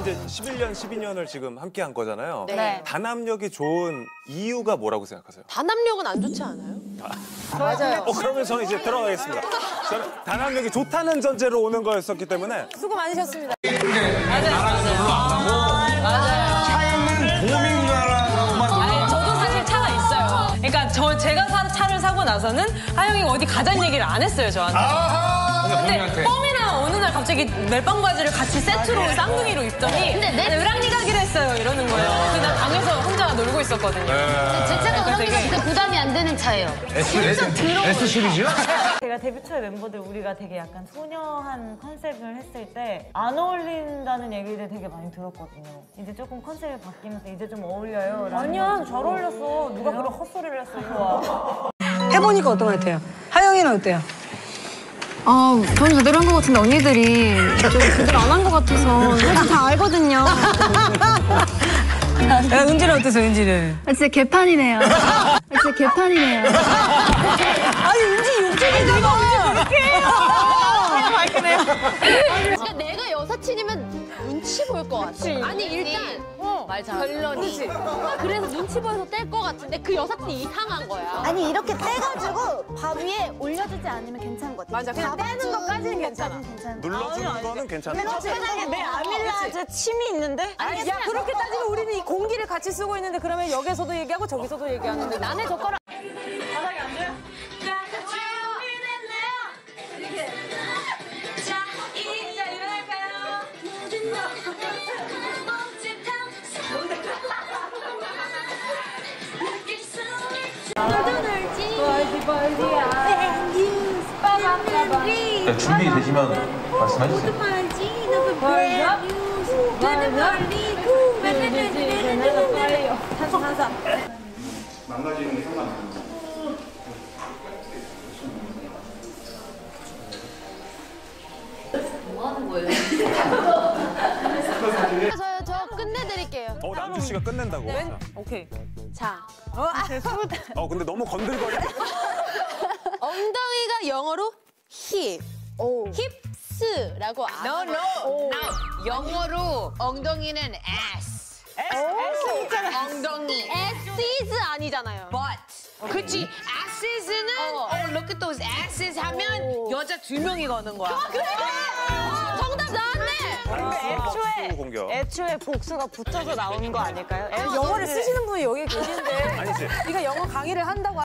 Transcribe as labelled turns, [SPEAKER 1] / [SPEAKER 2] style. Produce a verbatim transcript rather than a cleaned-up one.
[SPEAKER 1] 이제 십일 년, 십이 년을 지금 함께 한 거잖아요.
[SPEAKER 2] 네.
[SPEAKER 1] 단합력이 좋은 이유가 뭐라고 생각하세요?
[SPEAKER 2] 단합력은 안 좋지 않아요?
[SPEAKER 3] 맞아요.
[SPEAKER 1] 어, 그러면 저는 이제 들어가겠습니다. 저는 단합력이 좋다는 전제로 오는 거였었기 때문에.
[SPEAKER 3] 수고 많으셨습니다.
[SPEAKER 4] 차에는 고민가라고만
[SPEAKER 5] 아니, 저도 사실 차가 있어요. 그러니까 저 제가 사, 차를 사고 나서는 하영이 어디 가자는 얘기를 안 했어요, 저한테. 근데 뻥이나 어느 날 갑자기 멜빵 바지를 같이 세트로 쌍둥이로 입더니 근데 내 으랑니 가기로 했어요, 이러는 거예요. 그냥 방에서 혼자 놀고 있었거든요.
[SPEAKER 6] 제 차가 으랑니가 진짜 부담이 안 되는 차예요.
[SPEAKER 4] 에스 시리즈요?
[SPEAKER 7] 제가 데뷔 초에 멤버들 우리가 되게 약간 소녀한 컨셉을 했을 때 안 어울린다는 얘기를 되게 많이 들었거든요. 이제 조금 컨셉이 바뀌면서 이제 좀 어울려요. 아니야, 잘 어울렸어. 누가 그런 헛소리를 했어, 이거.
[SPEAKER 3] 해보니까 어떤 것 같아요? 하영이는 어때요?
[SPEAKER 8] 어, 전 제대로 한 것 같은데 언니들이 좀 제대로 안 한 것 같아서 사실 다 알거든요.
[SPEAKER 3] 야, 은지는 어떠세요, 은지는?
[SPEAKER 8] 아, 진짜 개판이네요. 아, 진짜 개판이네요.
[SPEAKER 3] 아니, 은지 욕쟁이 내가 언제 그렇게 해요? 밝히네요.
[SPEAKER 2] 그러니까 내가 여사친이면 눈치 보일 것 같아. 아니 일단 말 잘하지. 결론이. 그래서 눈치 보여서 뗄 것 같은데 그 여사친이 이상한 거야.
[SPEAKER 9] 아니 이렇게 떼가지고 밥 위에 올려주지 않으면 괜찮은 것 같아.
[SPEAKER 2] 맞아. 그냥 떼는 것까지는 괜찮아.
[SPEAKER 1] 눌러주는 거는 괜찮아.
[SPEAKER 3] 내 아밀라제 침이 있는데?
[SPEAKER 2] 아니,
[SPEAKER 3] 야, 그렇게 따지면 우리는 이 공기를 같이 쓰고 있는데 그러면 여기서도 얘기하고 저기서도 얘기하는데
[SPEAKER 2] 나네 젓가락.
[SPEAKER 4] 네, 준비되시면 말씀해 주세요.
[SPEAKER 10] 망가지는 게 상관없어요.
[SPEAKER 2] 뭐 하는 거예요? 저요, 저 끝내드릴게요.
[SPEAKER 1] 어, 남주 씨가 끝낸다고. 자.
[SPEAKER 3] 오케이.
[SPEAKER 2] 자.
[SPEAKER 1] 어, 근데 너무 건들거려.
[SPEAKER 2] 엉덩이가 영어로 힙. 힙스라고 알아.
[SPEAKER 6] No, no. no. 영어로 엉덩이는 ass.
[SPEAKER 2] S 있잖아.
[SPEAKER 6] 엉덩이.
[SPEAKER 2] S's 아니잖아요.
[SPEAKER 6] But. 그치. asses는
[SPEAKER 2] 어.
[SPEAKER 6] oh, look at those asses 하면 여자 두 명이 거는 거야.
[SPEAKER 2] 그래! 어, 정답 나왔네!
[SPEAKER 3] 애초에,
[SPEAKER 1] 수구 공격.
[SPEAKER 3] 애초에 복수가 붙어서 나오는 거 아닐까요? 애, 영어를 쓰시는 분이 여기 계신데
[SPEAKER 1] 아니지.
[SPEAKER 3] 네가 영어 강의를 한다고